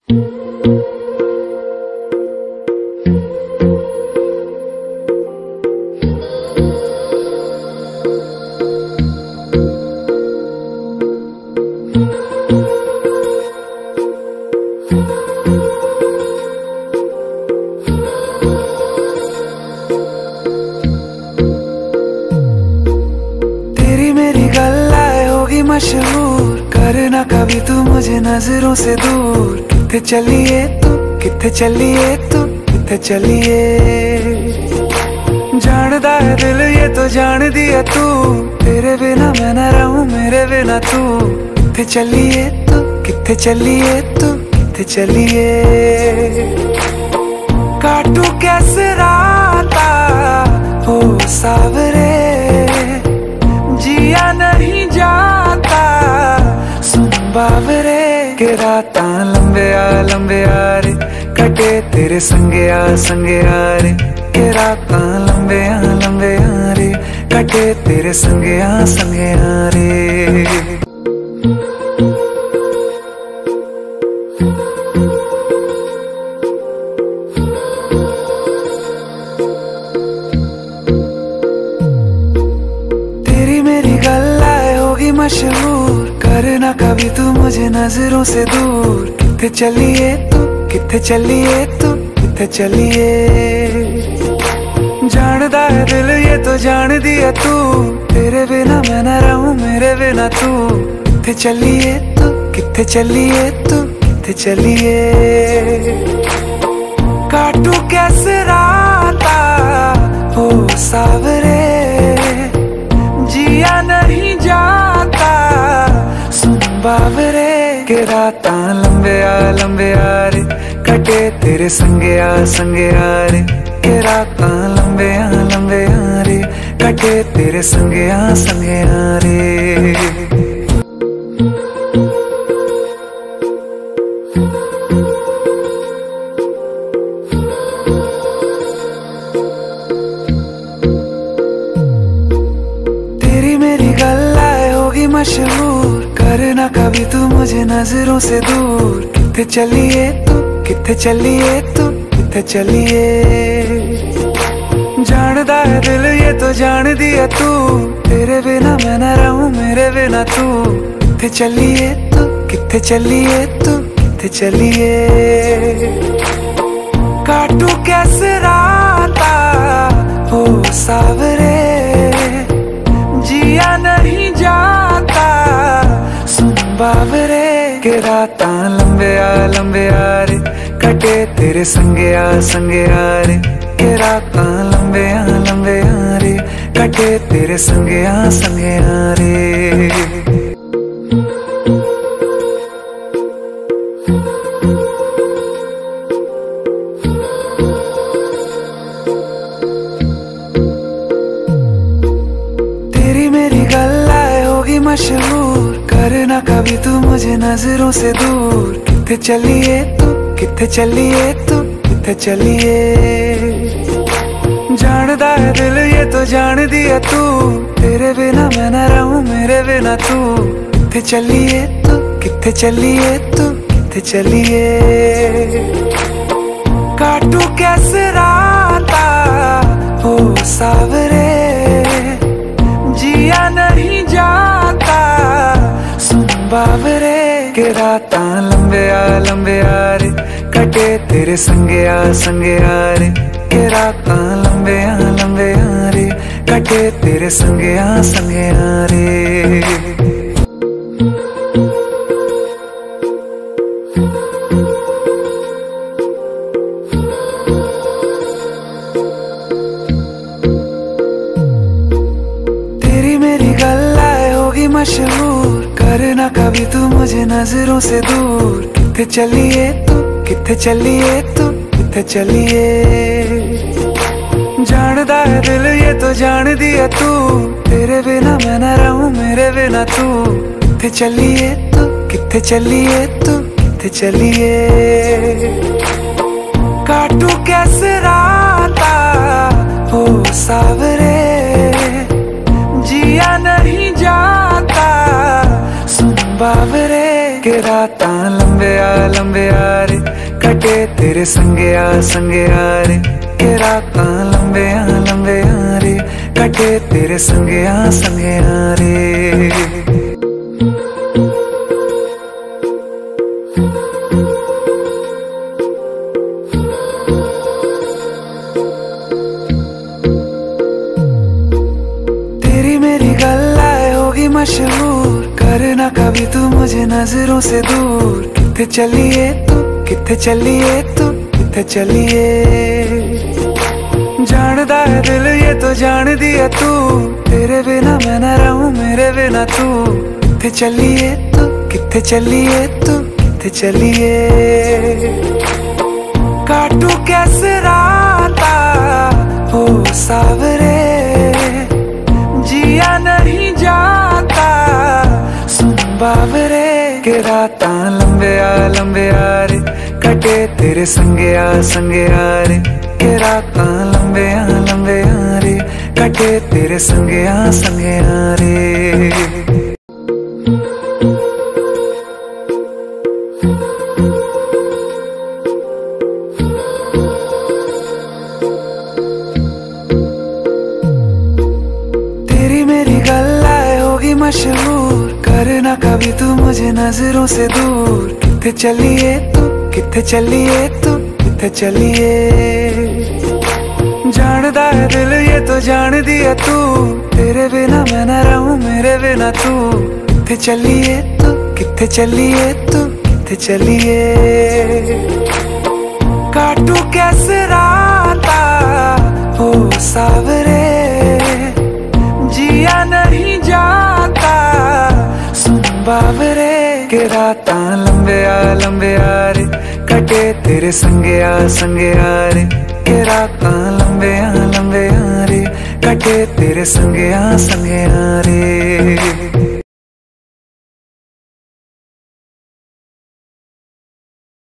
मशहूर करना कभी तू मुझे नजरों से दूर। किथे चलिए तू, किथे चलिए तू, किथे चलिए। जानदा है दिल ये तो जान दिया तू, तेरे बिना मैं न रहूं मेरे बिना तू। किथे चलिए तू, किथे चलिए तू, किथे चलिए। काटू कैसे राता हो सावरे, जिया नहीं जाता सुन बावरे। के रातां लंबिया लंबिया रे, कटे तेरे संगिया संगिया रे। के रातां लंबिया लंबिया रे, कटे तेरे संगिया संगिया रे। मशहूर करना कभी तू मुझे नजरों से दूर। किथे चलिए तू, किथे चलिए तू, किथे चलिए। जानदा है दिल ये तो जान दिया तू, तेरे बिना मैं न रहूं मेरे बिना तू। किथे चलिए तू, किथे चलिए तू, किथे चलिए। काटू कैसे राता हो सावरे, जिया नहीं जाता सुन बावरे। के रातां लंबिया लंबिया रे, कटे तेरे संगिया संगिया रे। के रातां लंबिया लंबिया रे, कटे तेरे संगिया संगिया रे। मशहूर करना कभी तू मुझे नजरों से दूर। किथे चलिए तू, किथे चलिए तू, किथे चलिए। जानदा है दिल ये तो जान दिया तू, तेरे बिना मैं न रहूं मेरे बिना तू। किथे चलिए तू, किथे चलिए तू, किथे चलिए। काटू कैसे राता हो सावरे, जिया नहीं जाता सुन बावरे। के रातां लंबिया लंबिया रे, कटे तेरे संगिया संगिया रे। के रातां लंबिया लंबिया रे, कटे तेरे संगिया संगिया रे। मशहूर करना कभी तू मुझे नजरों से दूर। किथे चलिए तू, किथे चलिए तू, किथे चलिए। जानदा है दिल ये तो जान दिया तू, तेरे बिना मैं न रहूं मेरे बिना तू। किथे चलिए तू, किथे चलिए तू, किथे चलिए। काटू कैसे राता हो सावरे, जिया नहीं जाता सुन बावरे। के रातां लंबिया लंबिया रे, कटे तेरे संगिया संगिया रे। के रातां लंबिया लंबिया रे, कटे तेरे संगिया संगिया रे। मशहूर करना कभी तू मुझे नजरों से दूर। किथे चलिए तू, किथे चलिए तू, किथे चलिए। जानदा है दिल ये तो जान दिया तू, तेरे बिना मैं न रहूं मेरे बिना तू। किथे चलिए तू, किथे चलिए तू, किथे चलिए। काटू कैसे राता हो सावरे, जिया नहीं जाता सुन बावरे। के रातां लंबिया लंबिया रे कटे तेरे संगिया संगिया रे के रातां लंबिया लंबिया रे कटे तेरे संगिया संगिया रे। मशहूर करना कभी तू मुझे नजरों से दूर, किथे चलिए तू किथे चलिए तू किथे चलिए। जानदा है दिल ये तो जान दिया तू, तेरे बिना मैं न रहूं मेरे बिना तू। किथे चलिए तू किथे चलिए तू किथे चलिए। काटू कैसे राता हो सावरे, जिया नहीं जाता सुन बावरे के रातां लंबिया लंबिया रे कटे तेरे संगिया संगिया रे के रातां लंबिया लंबिया रे कटे तेरे संगिया संगिया रे। मशहूर करना कभी तू मुझे नजरों से दूर, किथे चलिए तू किथे चलिए तू किथे चलिए। जानदा है दिल ये तो जान दिया तू, तेरे बिना मैं न रहूं मेरे बिना तू। किथे चलिए तू किथे चलिए तू किथे चलिए। काटू कैसे राता हो सावरे, जिया नहीं जाता सुन बावरे के रातां लंबिया लंबिया रे कटे तेरे संगिया संगिया रे के रातां लंबिया लंबिया रे कटे तेरे संगिया संगिया रे।